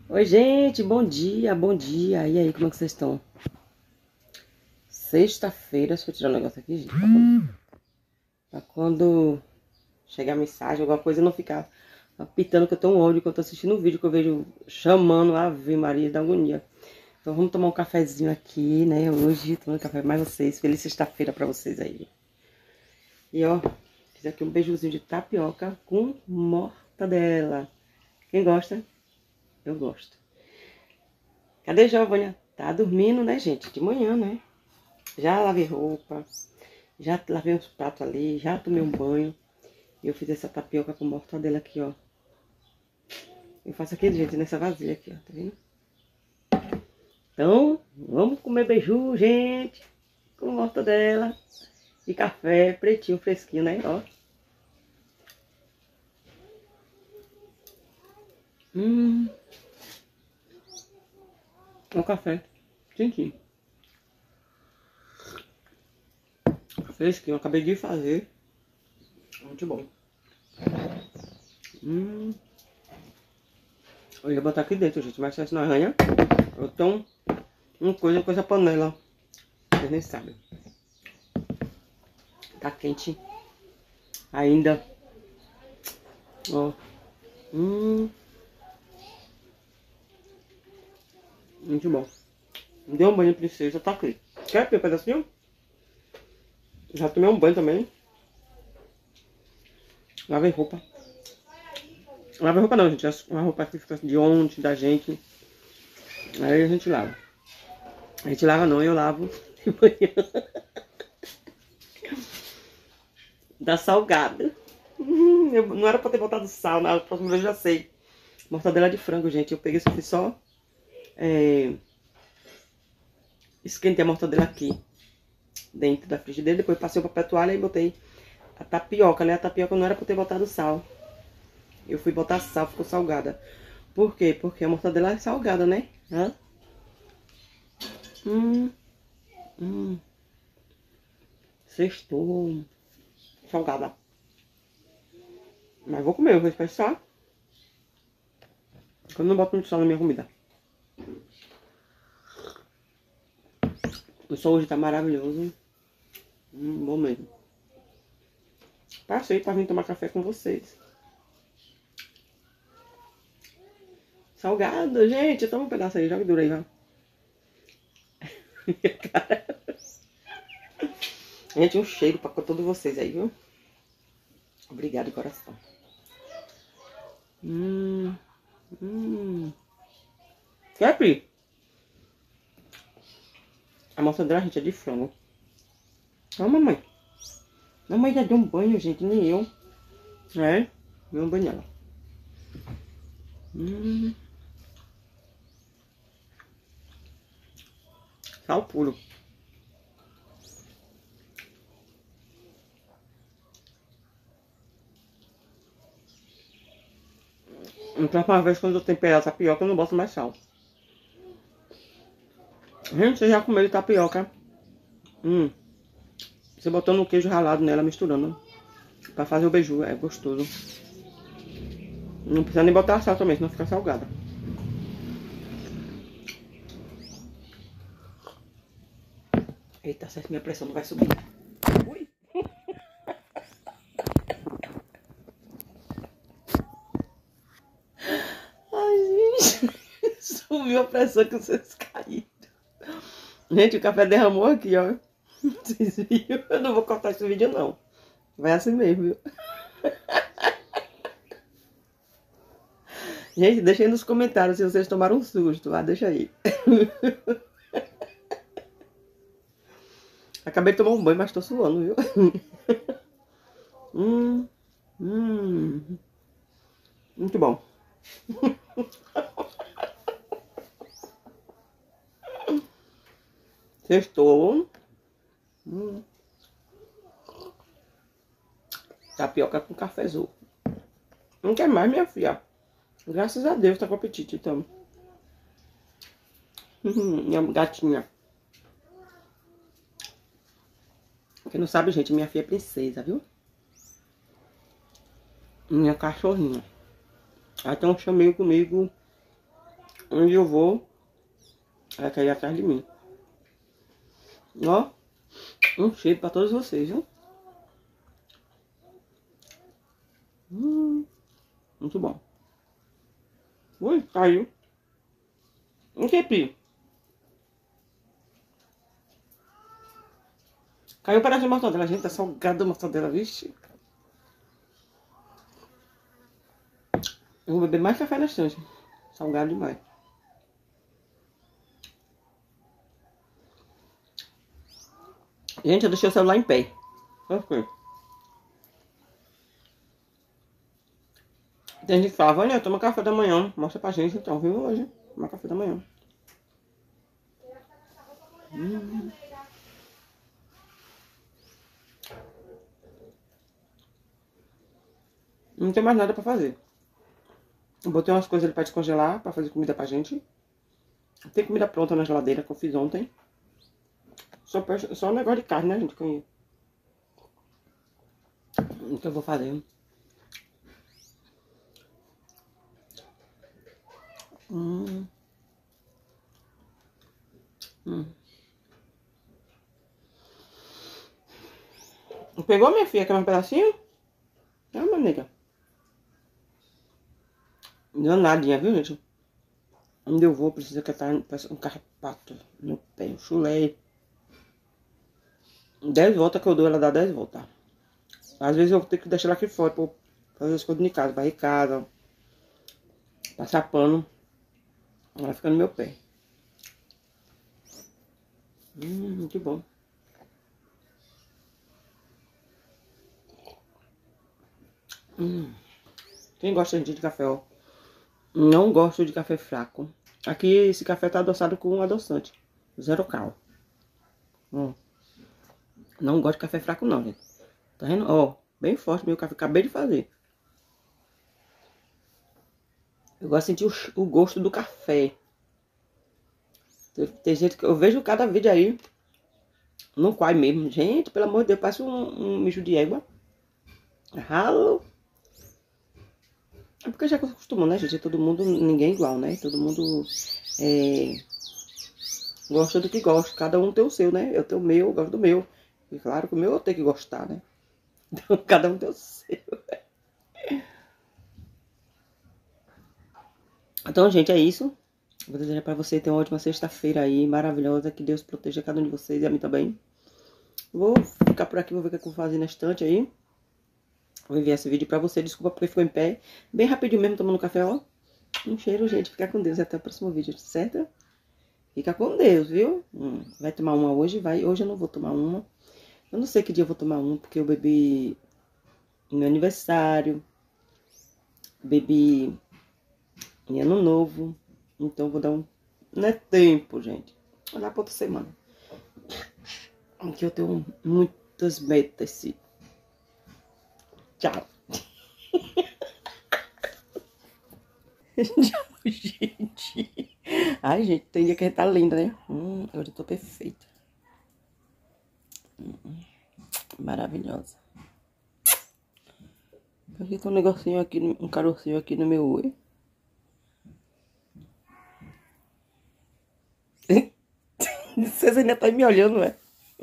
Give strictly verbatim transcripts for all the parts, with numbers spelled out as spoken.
Oi, gente, bom dia, bom dia. E aí, como é que vocês estão? Sexta-feira, deixa eu tirar um negócio aqui, gente. Pra quando, pra quando chegar a mensagem, alguma coisa, eu não ficar apitando que eu tô um ódio, que eu tô assistindo um vídeo que eu vejo chamando Ave Maria da agonia. Então vamos tomar um cafezinho aqui, né? Hoje, tomando café mais vocês. Feliz sexta-feira pra vocês aí. E ó, fiz aqui um beijuzinho de tapioca com mortadela. Quem gosta? Eu gosto. Cadê Giovânia? Tá dormindo, né, gente? De manhã, né? Já lavei roupa, já lavei os pratos ali, já tomei um banho. E eu fiz essa tapioca com mortadela aqui, ó. Eu faço aqui, gente, nessa vasilha aqui, ó, tá vendo? Então, vamos comer beiju, gente, com mortadela e café pretinho, fresquinho, né, ó. Hum, um café, quentinho. Fresquinho, eu acabei de fazer. Muito bom. Hum. Eu ia botar aqui dentro, gente, mas se não arranha. Eu tenho uma coisa com essa panela. Vocês nem sabem. Tá quente ainda. Ó. Hum. Muito bom. Deu um banho, princesa, tá aqui. Quer um pedacinho? Já tomei um banho também. Lavei roupa. Lavei roupa não, gente. Uma roupa que fica de ontem, da gente. Aí a gente lava. A gente lava não, eu lavo de manhã. Da salgada. Hum, eu não era pra ter botado sal, na próxima vez eu já sei. Mortadela de frango, gente. Eu peguei isso aqui só. É... Esquentei a mortadela aqui. Dentro da frigideira. Depois passei o papel toalha e botei a tapioca, né? A tapioca não era pra ter botado sal. Eu fui botar sal, ficou salgada. Por quê? Porque a mortadela é salgada, né? Hã? Hum. Hum. Sextou. Salgada. Mas vou comer, eu vou especial. Eu não boto muito sal na minha comida. O sol hoje tá maravilhoso. Hum, bom mesmo. Passei pra vir tomar café com vocês. Salgado, gente. Toma um pedaço aí, joga duro aí, ó. Gente, um cheiro pra todos vocês aí, viu? Obrigado, coração. Hum. Hum. Quer, Pri? A mortadela, gente, é de frango. Ó, mamãe. Mamãe já deu um banho, gente, nem eu. É? Deu um banho nela. Hum. Sal puro. Então, uma vez quando eu temperar a tapioca, eu não boto mais sal. Gente, vocês já comeram tapioca? Hum. Você botando o queijo ralado nela, misturando. Pra fazer o beiju, é gostoso. Não precisa nem botar sal também, senão fica salgada. Eita, certo, minha pressão não vai subir. Ui. Ai, gente. Subiu a pressão que vocês caíram. Gente, o café derramou aqui, ó. Vocês viram? Eu não vou cortar esse vídeo, não. Vai assim mesmo, viu? Gente, deixa aí nos comentários se vocês tomaram um susto. Ah, deixa aí. Acabei de tomar um banho, mas tô suando, viu? hum, hum. Muito bom. Sextou. Hum. Tapioca com cafezul. Não quer mais, minha filha? Graças a Deus, tá com apetite, então. Minha gatinha. Quem não sabe, gente, minha filha é princesa, viu? Minha cachorrinha. Ela tem um chameio comigo Onde eu vou, ela quer ir atrás de mim. Ó, um cheiro pra todos vocês, viu? Hum, muito bom. Ui, caiu. Um tempinho. Caiu um pedaço de mortadela, gente. Tá salgado a mortadela, vixe. Eu vou beber mais café na estante. Salgado demais. Gente, eu deixei o celular em pé. Por quê? Tem gente que fala, Vânia, toma café da manhã. Mostra pra gente então, viu? Hoje. Toma café da manhã. Hum. Não tem mais nada pra fazer. Eu botei umas coisas ali pra descongelar, pra fazer comida pra gente. Tem comida pronta na geladeira que eu fiz ontem. Só, só um negócio de carne, né, gente? Que o que eu vou fazer? Hum. Hum. Pegou, minha filha? Quer um pedacinho? Ah, minha nega. Danadinha, viu, gente? Onde eu vou, precisa catar um carrapato no pé, um chulé. dez voltas que eu dou, ela dá dez voltas. Às vezes eu tenho que deixar ela aqui fora pra fazer as coisas de casa, varrer casa, passar pano. Ela fica no meu pé. Hum, muito bom. Hum. Quem gosta de café, ó. Não gosto de café fraco. Aqui esse café tá adoçado com adoçante. Zero cal. Hum. Não gosto de café fraco não, gente. Tá vendo? Ó, bem forte meu café. Acabei de fazer. Eu gosto de sentir o, o gosto do café. Tem, tem gente que eu vejo cada vídeo aí. Não quai mesmo. Gente, pelo amor de Deus, parece um, um mijo de égua. Ralo. É porque já acostumou, né, gente? Todo mundo, ninguém é igual, né? Todo mundo é, gosta do que gosta. Cada um tem o seu, né? Eu tenho o meu, eu gosto do meu. E claro que o meu eu tenho que gostar, né? Então, cada um tem o seu. Então, gente, é isso. Vou desejar pra você ter uma ótima sexta-feira aí, maravilhosa. Que Deus proteja cada um de vocês e a mim também. Vou ficar por aqui, vou ver o que eu vou fazer na estante aí. Vou enviar esse vídeo pra você. Desculpa porque ficou em pé. Bem rapidinho mesmo, tomando café, ó. Um cheiro, gente. Fica com Deus. Até o próximo vídeo, certo? Fica com Deus, viu? Hum, vai tomar uma hoje? Vai. Hoje eu não vou tomar uma. Eu não sei que dia eu vou tomar uma, porque eu bebi no meu aniversário. Bebi em ano novo. Então eu vou dar um... Não é tempo, gente. Vou dar pra outra semana. Aqui eu tenho muitas metas. Tchau. Tchau, gente. Ai, gente, tem dia que a gente tá linda, né? Hum, hoje eu tô perfeita. Hum, maravilhosa. Aqui tem um negocinho aqui, um carocinho aqui no meu olho. Vocês ainda estão me olhando, é?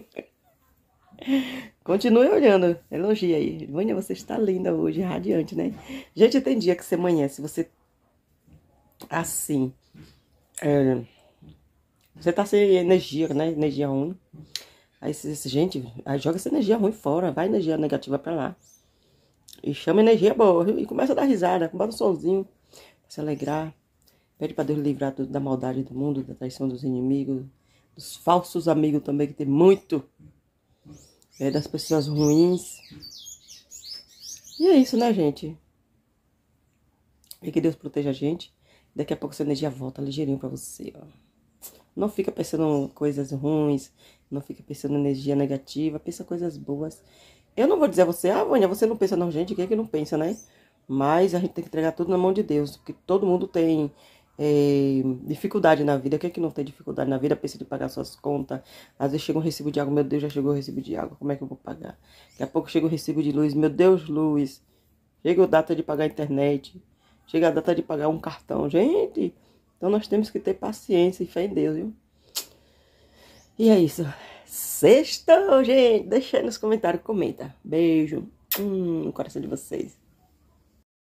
Continue olhando, elogia aí. Vânia, você está linda hoje, radiante, né? Gente, tem dia que você amanhece, você... Assim... É, você tá sem energia, né? Energia ruim. Aí, gente, aí joga essa energia ruim fora. Vai energia negativa pra lá. E chama energia boa. E começa a dar risada. Bota um solzinho. Pra se alegrar. Pede pra Deus livrar tudo da maldade do mundo, da traição dos inimigos. Dos falsos amigos também, que tem muito. É, das pessoas ruins. E é isso, né, gente? E que Deus proteja a gente. Daqui a pouco essa energia volta ligeirinho pra você, ó. Não fica pensando coisas ruins. Não fica pensando energia negativa. Pensa coisas boas. Eu não vou dizer a você, ah, Vânia, você não pensa não, gente. Quem é que não pensa, né? Mas a gente tem que entregar tudo na mão de Deus. Porque todo mundo tem é, dificuldade na vida. Quem é que não tem dificuldade na vida? Pensa de pagar suas contas. Às vezes chega um recibo de água. Meu Deus, já chegou o recibo de água. Como é que eu vou pagar? Daqui a pouco chega o recibo de luz. Meu Deus, luz. Chega a data de pagar a internet. Chega a data de pagar um cartão. Gente, Então nós temos que ter paciência e fé em Deus, viu? E é isso. Sextou, gente. Deixa aí nos comentários, comenta. Beijo hum, no coração de vocês.